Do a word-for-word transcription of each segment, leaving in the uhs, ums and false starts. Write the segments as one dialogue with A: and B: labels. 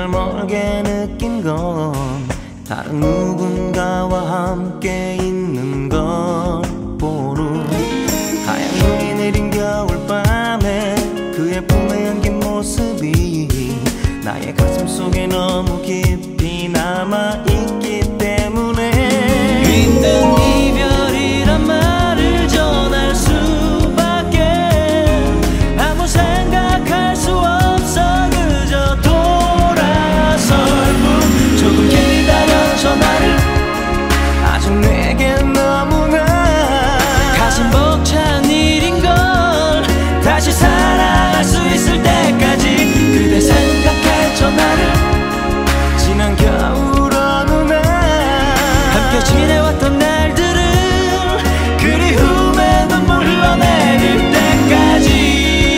A: 정말 멀게 느낀 건 다른 누군가와 함께 있는 것보로 하얀 눈이 내린 겨울밤에 그의 품에 안긴 모습이 나의 가슴 속에 너무 깊이 남아있기 때문에
B: 힘든 이별이란 말을 전할 수밖에 아무 생각할 수 없어 그저 돌아설 뿐 조금 기다려 전화를
A: 아직 내겐 너무나
B: 가슴 벅찬 일인걸 다시 사랑할 수 있을 때까지 그대 생각해 전화를
A: 지난 겨울 어느 날
B: 함께 지내왔던 날들을 그리움에 눈물 흘러내릴 때까지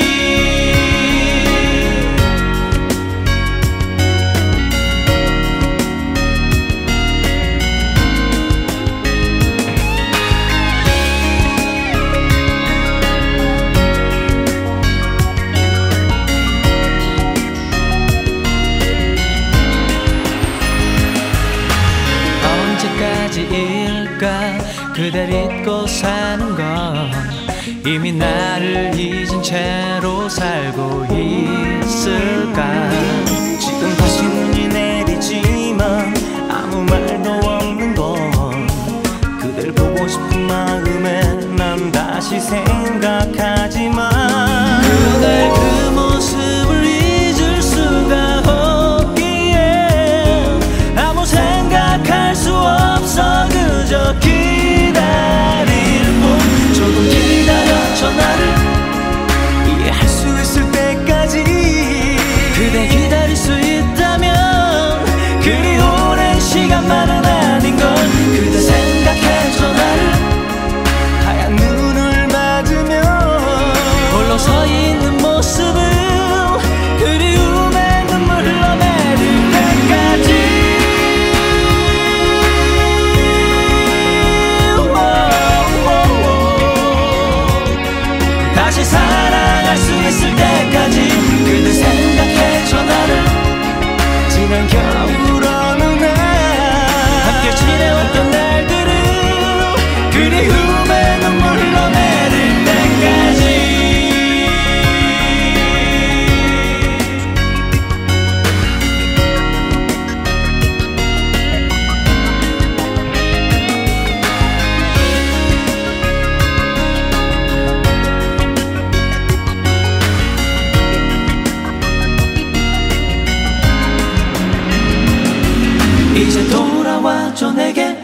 B: 언제까지일까 그댈 잊고 사는 건 이미 나를 잊은 채로 살고 있을까
A: 지금 다시 눈이 내리지만 아무 말도 없는 건 그댈 보고 싶은 마음에 난 다시 생각하지만
B: 그댈 그 모습을 잊을 수가 없기에 아무 생각할 수 없어 그저 기다릴 뿐 조금 기다려 전화를
A: 이해할 수 있을 때까지
B: 그대 기다릴 수 있다면 그리 오랜 시간만은 아닌걸 그대 생각해 전화를
A: 하얀 눈을 맞으며
B: 홀로 서 있는 모습은 그리움에 눈물 흘러내릴 때까지 다시 사랑할 수 있을 때까지 그대 생각해 전화를
A: 지난 겨울 어느 날
B: 함께 지내왔던 날들을 그리움에 눈물 흘러내릴 때까지 이제 돌아와줘 내게